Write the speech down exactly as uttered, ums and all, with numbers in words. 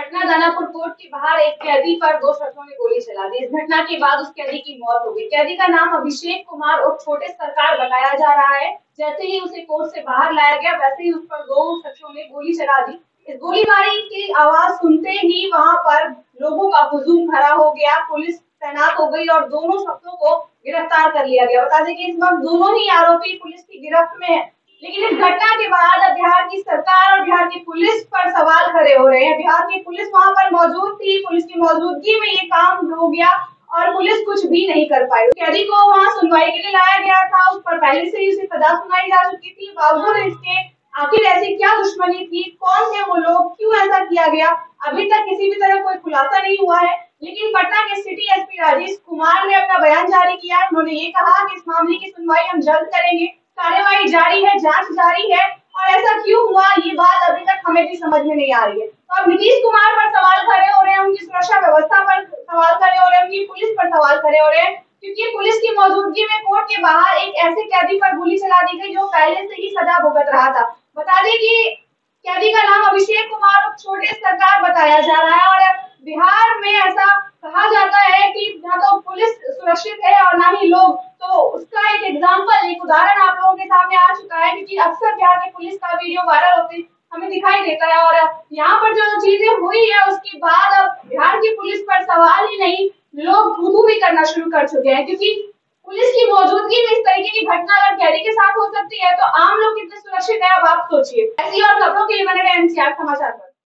Patna Danapur court के बाहर एक कैदी पर दो शख्सों ने गोली चला दी। इस घटना के बाद उस कैदी की मौत हो गई। कैदी का नाम अभिषेक कुमार और छोटे सरकार बताया जा रहा है। जैसे ही उसे कोर्ट से बाहर लाया गया, वैसे ही उस पर दो शख्सों ने गोली चला दी। इस गोलीबारी की आवाज सुनते ही वहां पर लोगों का हुजूम खड़ा हो गया। पुलिस तैनात हो गई और दोनों शख्सों को गिरफ्तार कर लिया गया। बता दें कि इस वक्त दोनों ही आरोपी पुलिस की गिरफ्त में है। लेकिन इस घटना के बाद अब बिहार की सरकार और बिहार की पुलिस पर सवाल खड़े हो रहे हैं। बिहार की पुलिस वहां पर मौजूद थी, पुलिस की मौजूदगी में ये काम हो गया और पुलिस कुछ भी नहीं कर पाई। कैदी को वहां सुनवाई के लिए लाया गया था, उस पर पहले से ही उसे सजा सुनाई जा चुकी थी। बावजूद इसके आखिर ऐसी क्या दुश्मनी थी, कौन थे वो लोग, क्यों ऐसा किया गया, अभी तक किसी भी तरह कोई खुलासा नहीं हुआ है। लेकिन पटना के सिटी एसपी राजेश कुमार ने अपना बयान जारी किया। उन्होंने ये कहा कि इस मामले की सुनवाई हम जल्द करेंगे, कार्यवाही जारी है, जांच जारी है और ऐसा क्यों हुआ ये बात अभी तक हमें भी समझ में नहीं आ रही है। तो अब नीतीश कुमार पर सवाल खड़े हो रहे हैं, उनकी सुरक्षा व्यवस्था पर सवाल खड़े हो रहे हैं, उनकी पुलिस पर सवाल खड़े हो रहे हैं, क्योंकि पुलिस की मौजूदगी में कोर्ट के बाहर एक ऐसे कैदी पर गोली चला दी गई जो पहले से ही सजा भुगत रहा था। बता दें कि कैदी का नाम अभिषेक कुमार और छोटे सरकार बताया जा रहा है और बिहार में ऐसा कहा जाता है कि ना तो पुलिस सुरक्षित है और ना ही लोग, तो उसका एक एग्जांपल, एक उदाहरण आप लोगों के सामने आ चुका है, क्योंकि अक्सर बिहार की पुलिस का वीडियो वायरल होते हमें दिखाई देता है और यहाँ पर जो चीजें हुई है उसके बाद अब बिहार की पुलिस पर सवाल ही नहीं, लोग थू भी करना शुरू कर चुके हैं, क्योंकि पुलिस की मौजूदगी में इस तरीके की घटना अगर कैदी के साथ हो सकती है तो आम लोग कितने सुरक्षित है, अब आप सोचिए। ऐसी और खबरों के लिए बने रहे एनसीआर समाचार पर।